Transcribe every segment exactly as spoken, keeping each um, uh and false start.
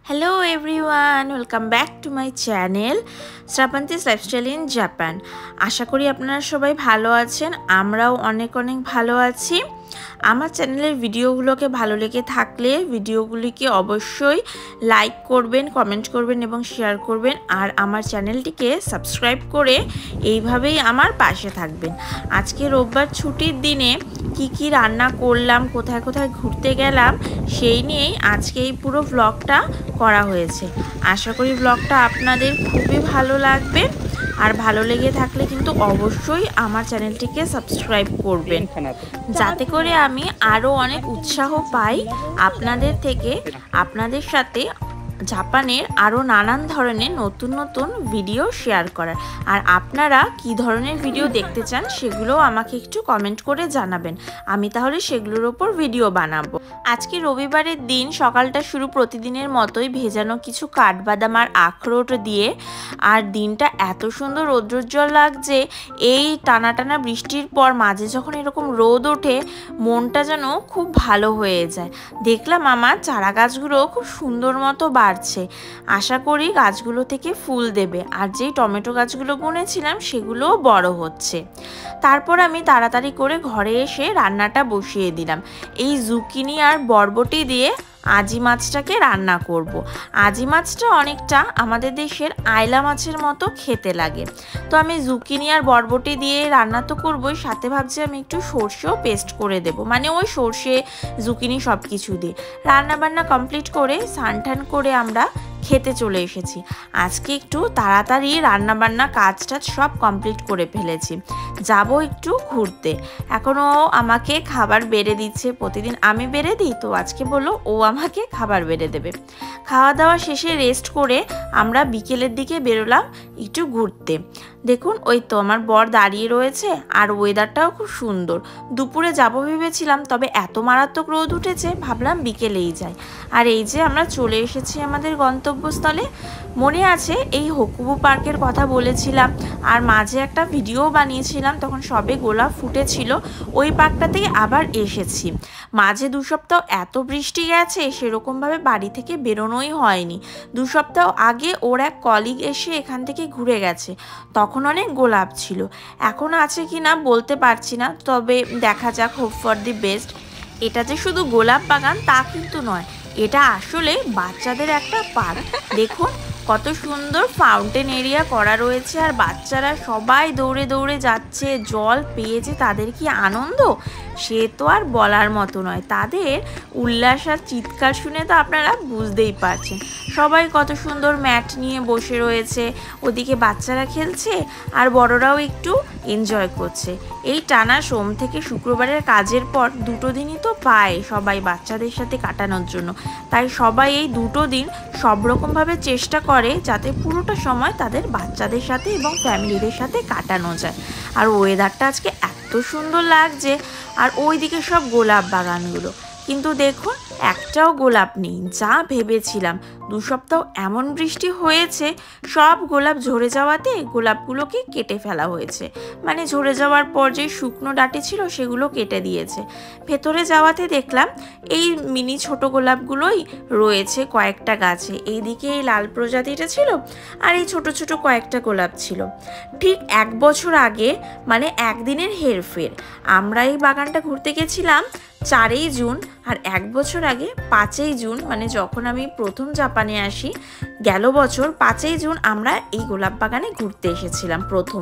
Hello everyone, welcome back to my channel Srabanti's Lifestyle in Japan. আশা করি আপনারা সবাই ভালো আছেন, আমরাও অনেক অনেক ভালো আছি। আমার চ্যানেলের ভিডিওগুলোকে ভালো লেগে থাকলে ভিডিওগুলিকে অবশ্যই লাইক করবেন, কমেন্ট করবেন এবং শেয়ার করবেন, আর আমার চ্যানেলটিকে সাবস্ক্রাইব করে এইভাবেই আমার পাশে থাকবেন। আজকে রোববার ছুটির দিনে কি কি রান্না করলাম, কোথায় কোথায় ঘুরতে গেলাম, সেই নিয়েই আজকে এই পুরো ব্লগটা করা হয়েছে। আশা করি ব্লগটা আপনাদের খুবই ভালো লাগবে, আর ভালো লেগে থাকলে কিন্তু অবশ্যই আমার চ্যানেলটিকে সাবস্ক্রাইব করবেন, যাতে করে আমি আরও অনেক উৎসাহ পাই আপনাদের থেকে, আপনাদের সাথে জাপানের আরও নানান ধরনের নতুন নতুন ভিডিও শেয়ার করার। আর আপনারা কি ধরনের ভিডিও দেখতে চান সেগুলো আমাকে একটু কমেন্ট করে জানাবেন, আমি তাহলে সেগুলোর ওপর ভিডিও বানাবো। আজকে রবিবারের দিন, সকালটা শুরু প্রতিদিনের মতোই ভেজানো কিছু কাঠবাদাম আর আখরোট দিয়ে। আর দিনটা এত সুন্দর রৌদ্রোজ্জ্বল লাগছে, এই টানা টানা বৃষ্টির পর মাঝে যখন এরকম রোদ ওঠে মনটা যেন খুব ভালো হয়ে যায়। দেখলাম আমার চারা গাছগুলো খুব সুন্দর মতো বাড়ছে, আশা করি গাছগুলো থেকে ফুল দেবে। আর যেই টমেটো গাছগুলো বুনেছিলাম সেগুলোও বড় হচ্ছে। তারপর আমি তাড়াতাড়ি করে ঘরে এসে রান্নাটা বসিয়ে দিলাম। এই জুকিনি আর বরবটি দিয়ে আজি মাছটাকে রান্না করব। আজি মাছটা অনেকটা আমাদের দেশের আয়লা মাছের মতো খেতে লাগে। তো আমি জুকিনি আর বরবটি দিয়ে রান্না তো করবোই, সাথে ভাবছি আমি একটু সর্ষেও পেস্ট করে দেব, মানে ওই সর্ষে জুকিনি সব কিছু দিয়ে রান্না বান্না কমপ্লিট করে স্নান টান করে আমরা খেতে চলে এসেছি। আজকে একটু তাড়াতাড়ি রান্না বান্না কাজ টাজ সব কমপ্লিট করে ফেলেছি, যাব একটু ঘুরতে। এখনও আমাকে খাবার বেড়ে দিচ্ছে, প্রতিদিন আমি বেড়ে দিই, তো আজকে বললো ও আমাকে খাবার বেড়ে দেবে। খাওয়া দাওয়া শেষে রেস্ট করে আমরা বিকেলের দিকে বেরোলাম একটু ঘুরতে। দেখুন ওই তো আমার বর দাঁড়িয়ে রয়েছে, আর ওয়েদারটাও খুব সুন্দর। দুপুরে যাব ভেবেছিলাম, তবে এত মারাত্মক রোদ উঠেছে ভাবলাম বিকেলেই যাই। আর এই যে আমরা চলে এসেছি আমাদের গন্তব্যস্থলে। মনে আছে এই হকুবু পার্কের কথা বলেছিলাম, আর মাঝে একটা ভিডিও বানিয়েছিলাম, তখন সবে গোলাপ ফুটেছিল। ওই পার্কটা থেকে আবার এসেছি। মাঝে দু সপ্তাহ এত বৃষ্টি গেছে, সেরকমভাবে বাড়ি থেকে বেরোনোই হয়নি। দু সপ্তাহ আগে ওর এক কলিগ এসে এখান থেকে ঘুরে গেছে, তখন অনেক গোলাপ ছিল। এখন আছে কি না বলতে পারছি না, তবে দেখা যাক, হোপ ফর দি বেস্ট। এটা যে শুধু গোলাপ বাগান তা কিন্তু নয়, এটা আসলে বাচ্চাদের একটা পার্ক। দেখুন কত সুন্দর ফাউন্টেন এরিয়া করা রয়েছে, আর বাচ্চারা সবাই দৌড়ে দৌড়ে যাচ্ছে। জল পেয়েছে তাদের কি আনন্দ, সে তো আর বলার মতো নয়। তাদের উল্লাস আর চিৎকার শুনে তো আপনারা বুঝতেই পারছেন। সবাই কত সুন্দর ম্যাট নিয়ে বসে রয়েছে, ওদিকে বাচ্চারা খেলছে আর বড়রাও একটু এনজয় করছে। এই টানা সোম থেকে শুক্রবারের কাজের পর দুটো দিনই তো পায় সবাই বাচ্চাদের সাথে কাটানোর জন্য, তাই সবাই এই দুটো দিন সব রকমভাবে চেষ্টা করে যাতে পুরোটা সময় তাদের বাচ্চাদের সাথে এবং ফ্যামিলিদের সাথে কাটানো যায়। আর ওয়েদারটা আজকে এত সুন্দর লাগছে, আর ওই দিকে সব গোলাপ বাগানগুলো, কিন্তু দেখুন একটাও গোলাপ নেই। যা ভেবেছিলাম, দু সপ্তাহ এমন বৃষ্টি হয়েছে, সব গোলাপ ঝরে যাওয়াতে গোলাপগুলোকে কেটে ফেলা হয়েছে, মানে ঝরে যাওয়ার পর যে শুকনো ডাঁটি ছিল সেগুলো কেটে দিয়েছে। ভেতরে যাওয়াতে দেখলাম এই মিনি ছোট গোলাপগুলোই রয়েছে কয়েকটা গাছে। এইদিকে এই লাল প্রজাতিটা ছিল, আর এই ছোট ছোট কয়েকটা গোলাপ ছিল। ঠিক এক বছর আগে, মানে একদিনের হেরফের, আমরা এই বাগানটা ঘুরতে গেছিলাম চারই জুন, আর এক বছর আগে পাঁচই জুন, মানে যখন আমি প্রথম জাপানে আসি গেল বছর পাঁচই জুন আমরা এই গোলাপ বাগানে ঘুরতে এসেছিলাম প্রথম।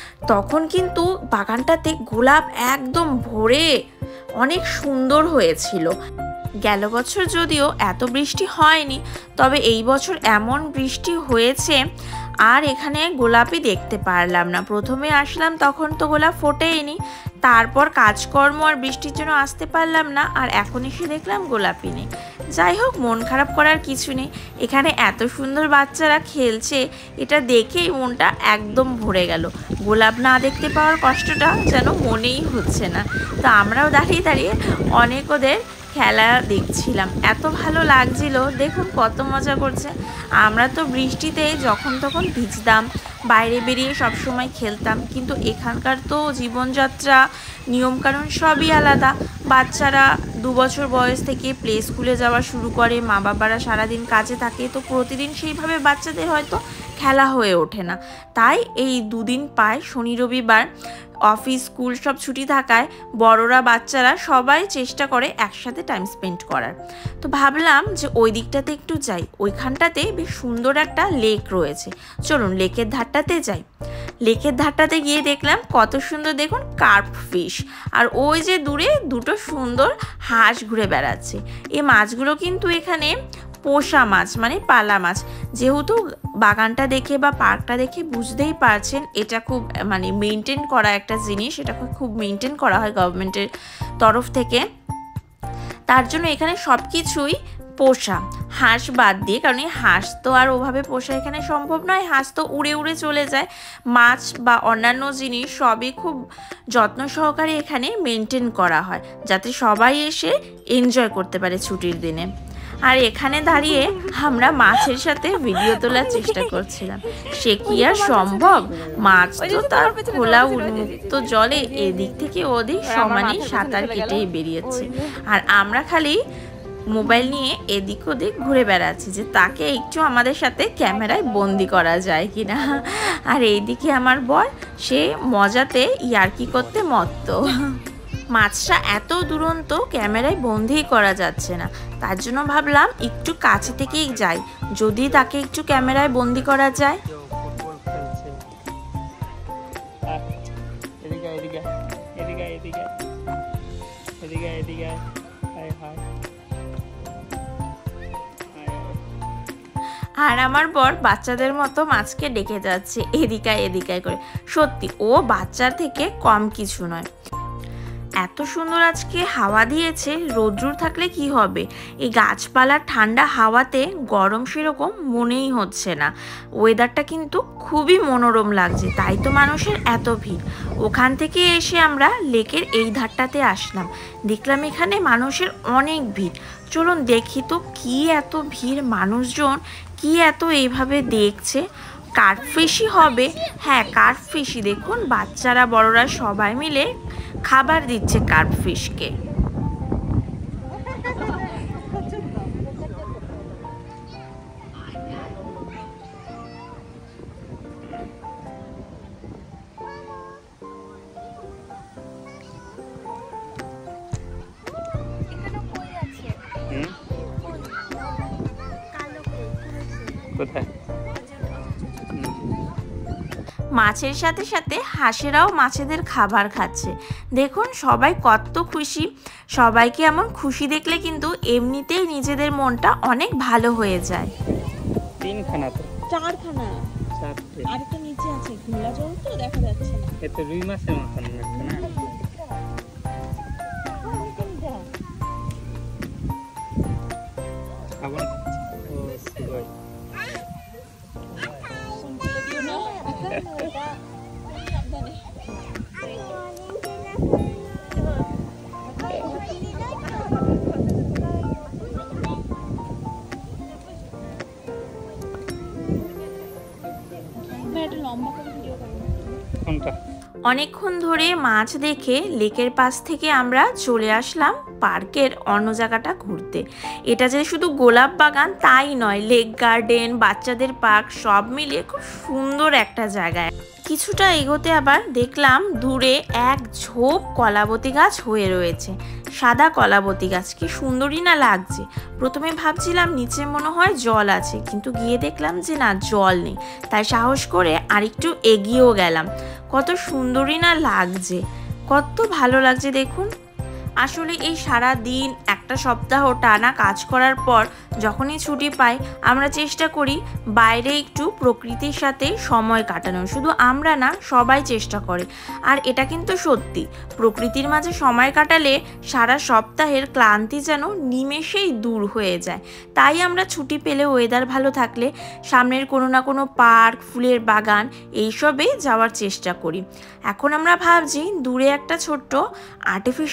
তখন কিন্তু বাগানটাতে গোলাপ একদম ভরে অনেক সুন্দর হয়েছিল। গেল বছর যদিও এত বৃষ্টি হয়নি, তবে এই বছর এমন বৃষ্টি হয়েছে আর এখানে গোলাপই দেখতে পারলাম না। প্রথমে আসলাম তখন তো গোলাপ ফোটেইনি, তারপর কাজকর্ম আর বৃষ্টির জন্য আসতে পারলাম না, আর এখন এসে দেখলাম গোলাপই নেই। যাই হোক, মন খারাপ করার কিছু নেই। এখানে এত সুন্দর বাচ্চারা খেলছে, এটা দেখেই মনটা একদম ভরে গেল। গোলাপ না দেখতে পাওয়ার কষ্টটা যেন মনেই হচ্ছে না। তো আমরাও দাঁড়িয়ে দাঁড়িয়ে অনেক ওদের খেলা দেখছিলাম, এত ভালো লাগছিল। দেখুন কত মজা করছে। আমরা তো বৃষ্টিতে যখন তখন ভিজতাম, বাইরে বেরিয়ে সব সময় খেলতাম, কিন্তু এখানকার তো জীবনযাত্রা নিয়মকানুন সবই আলাদা। বাচ্চারা দু বছর বয়স থেকে প্লে স্কুলে যাওয়া শুরু করে, মা বাবারা সারাদিন কাজে থাকে, তো প্রতিদিন সেইভাবে বাচ্চাদের হয়তো খেলা হয়ে ওঠে না। তাই এই দুদিন পায়, শনি রবিবার অফিস স্কুল সব ছুটি থাকায় বড়রা বাচ্চারা সবাই চেষ্টা করে একসাথে টাইম স্পেন্ড করার। তো ভাবলাম যে ওই দিকটাতে একটু যাই, ওইখানটাতে বেশ সুন্দর একটা লেক রয়েছে, চলুন লেকের ধারটাতে যাই। লেকের ধারটাতে গিয়ে দেখলাম কত সুন্দর, দেখুন কার্প ফিশ, আর ওই যে দূরে দুটো সুন্দর হাঁস ঘুরে বেড়াচ্ছে। এই মাছগুলো কিন্তু এখানে পোষা মাছ, মানে পালা মাছ। যেহেতু বাগানটা দেখে বা পার্কটা দেখে বুঝতেই পারছেন এটা খুব মানে মেনটেন করা একটা জিনিস, এটা খুব মেনটেন করা হয় গভর্নমেন্টের তরফ থেকে। তার জন্য এখানে সব কিছুই পোষা, হাঁস বাদ দিয়ে, কারণ এই হাঁস তো আর ওভাবে পোষা এখানে সম্ভব নয়, হাঁস তো উড়ে উড়ে চলে যায়। মাছ বা অন্যান্য জিনিস সবই খুব যত্ন সহকারে এখানে মেনটেন করা হয়, যাতে সবাই এসে এনজয় করতে পারে ছুটির দিনে। আর এখানে দাঁড়িয়ে আমরা মাছের সাথে ভিডিও তোলার চেষ্টা করছিলাম, সে কি আর সম্ভব, মাছ তো তার খোলা উন্মুক্ত জলে এদিক থেকে ওদিক সমানে সাঁতার কেটেই বেরিয়েছে, আর আমরা খালি মোবাইল নিয়ে এদিক ওদিক ঘুরে বেড়াচ্ছি যে তাকে একটু আমাদের সাথে ক্যামেরায় বন্দি করা যায় কিনা। আর এইদিকে আমার বর, সে মজাতে ইয়ার্কি করতে মত্ত। মাছটা এত দুরন্ত ক্যামেরায় বন্দি করা যাচ্ছে না, তার জন্য ভাবলাম একটু কাছে থেকেই যাই, যদি তাকে একটু ক্যামেরায় বন্দি করা যায়। আর আমার বর বাচ্চাদের মতো মাছকে ডেকে যাচ্ছে এদিকায় এদিকায় করে। সত্যি ও বাচ্চার থেকে কম কিছু নয়। এত সুন্দর আজকে হাওয়া দিয়েছে, রোদ্রুর থাকলে কি হবে, এই গাছপালার ঠান্ডা হাওয়াতে গরম সেরকম মনেই হচ্ছে না। ওয়েদারটা কিন্তু খুবই মনোরম লাগছে, তাই তো মানুষের এত ভিড়। ওখান থেকে এসে আমরা লেকের এই ধারটাতে আসলাম, দেখলাম এখানে মানুষের অনেক ভিড়। চলুন দেখি তো কি এত ভিড়, মানুষজন কি এত এইভাবে দেখছে। কার্পফিশই হবে, হ্যাঁ কার্পফিশই। দেখুন বাচ্চারা বড়রা সবাই মিলে খাবার দিচ্ছে কার্পফিশকে। কোথায়? মাছের সাথে সাথে হাঁসেরাও মাছেদের খাবার খাচ্ছে। দেখুন সবাই কত খুশি। সবাইকে এমন খুশি দেখলে কিন্তু এমনিতেই নিজেদের মনটা অনেক ভালো হয়ে যায়। তিনখানা তো, চারখানা, চারটে, আরেকটা নিচে আছে, খোলা জল তো দেখা যাচ্ছে না। এ তো রুই মাছের মতন লাগছে না? আবার ও সই অনেকক্ষণ ধরে মাছ দেখে লেকের পাশ থেকে আমরা চলে আসলাম পার্কের অন্য জায়গাটা ঘুরতে। এটা যে শুধু গোলাপ বাগান তাই নয়, লেক গার্ডেন, বাচ্চাদের পার্ক সব মিলিয়ে খুব সুন্দর একটা জায়গায়। কিছুটা এগোতে আবার দেখলাম দূরে এক ঝোপ কলাবতী গাছ হয়ে রয়েছে, সাদা কলাবতী গাছ, কি সুন্দরই না লাগছে। প্রথমে ভাবছিলাম নিচে মনে হয় জল আছে, কিন্তু গিয়ে দেখলাম যে না, জল নেই। তাই সাহস করে আরেকটু এগিয়েও গেলাম। কত সুন্দরই না লাগছে, কত ভালো লাগছে দেখুন। আসলে এই সারা দিন একটা সপ্তাহ টানা কাজ করার পর যখনই ছুটি পাই আমরা চেষ্টা করি বাইরে একটু প্রকৃতির সাথে সময় কাটানোর। শুধু আমরা না, সবাই চেষ্টা করে। আর এটা কিন্তু সত্যি, প্রকৃতির মাঝে সময় কাটালে সারা সপ্তাহের ক্লান্তি যেন নিমেষেই দূর হয়ে যায়। তাই আমরা ছুটি পেলে, ওয়েদার ভালো থাকলে সামনের কোনো না কোনো পার্ক, ফুলের বাগান এইসবে যাওয়ার চেষ্টা করি। এখন আমরা ভাবছি দূরে একটা ছোট্ট আর্টিফিশিয়াল ঝর্ণা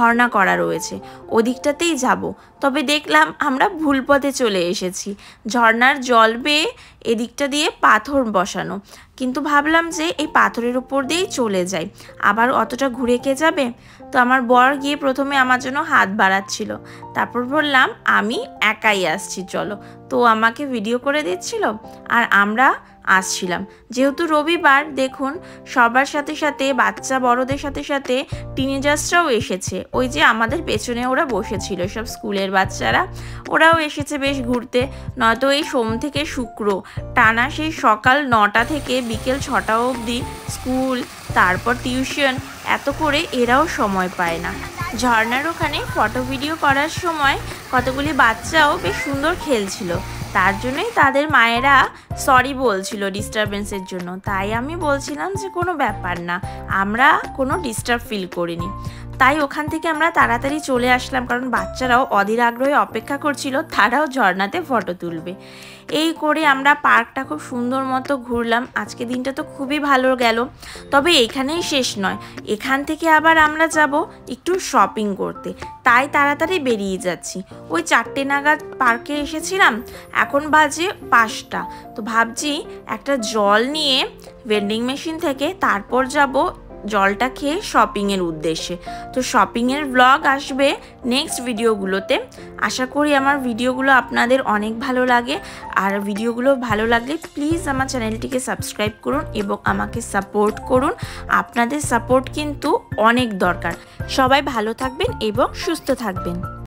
ঝর্ণা করা রয়েছে, ওদিকটাতেই যাব। তবে দেখলাম আমরা ভুল পথে চলে এসেছি। ঝর্ণার জল বেয়ে এদিকটা দিয়ে পাথর বসানো, কিন্তু ভাবলাম যে এই পাথরের উপর দিয়েই চলে যাই, আবার অতটা ঘুরে কে যাবে। তো আমার বর গিয়ে প্রথমে আমার জন্য হাত বাড়াচ্ছিল, তারপর বললাম আমি একাই আসছি চলো। তো আমাকে ভিডিও করে দিচ্ছিল আর আমরা আসছিলাম। যেহেতু রবিবার, দেখুন সবার সাথে সাথে বাচ্চা বড়দের সাথে সাথে টিনেজার্সরাও এসেছে। ওই যে আমাদের পেছনে ওরা বসেছিল, সব স্কুলের বাচ্চারা, ওরাও এসেছে বেশ ঘুরতে। নয়তো এই সোম থেকে শুক্র টানা সেই সকাল নটা থেকে বিকেল ছটা অবধি স্কুল, তারপর টিউশন, এত করে এরাও সময় পায় না। ঝর্ণার ওখানে ফটো ভিডিও করার সময় কতগুলি বাচ্চাও বেশ সুন্দর খেলছিল, তার জন্যই তাদের মায়েরা সরি বলছিল ডিস্টারবেন্সের জন্য। তাই আমি বলছিলাম যে কোনো ব্যাপার না, আমরা কোনো ডিস্টার্ব ফিল করিনি। তাই ওখান থেকে আমরা তাড়াতাড়ি চলে আসলাম, কারণ বাচ্চারাও অধীর আগ্রহে অপেক্ষা করছিল, তারাও ঝর্ণাতে ফটো তুলবে। এই করে আমরা পার্কটা খুব সুন্দর মতো ঘুরলাম। আজকে দিনটা তো খুবই ভালো গেল। তবে এইখানেই শেষ নয়, এখান থেকে আবার আমরা যাব একটু শপিং করতে, তাই তাড়াতাড়ি বেরিয়ে যাচ্ছি। ওই চারটে নাগাদ পার্কে এসেছিলাম, এখন বাজে পাঁচটা। তো ভাবছি একটা জল নিয়ে ভেন্ডিং মেশিন থেকে তারপর যাব জলটা খেয়ে শপিংয়ের উদ্দেশ্যে। তো শপিংয়ের ব্লগ আসবে নেক্সট ভিডিওগুলোতে। আশা করি আমার ভিডিওগুলো আপনাদের অনেক ভালো লাগে, আর ভিডিওগুলো ভালো লাগলে প্লিজ আমার চ্যানেলটিকে সাবস্ক্রাইব করুন এবং আমাকে সাপোর্ট করুন। আপনাদের সাপোর্ট কিন্তু অনেক দরকার। সবাই ভালো থাকবেন এবং সুস্থ থাকবেন।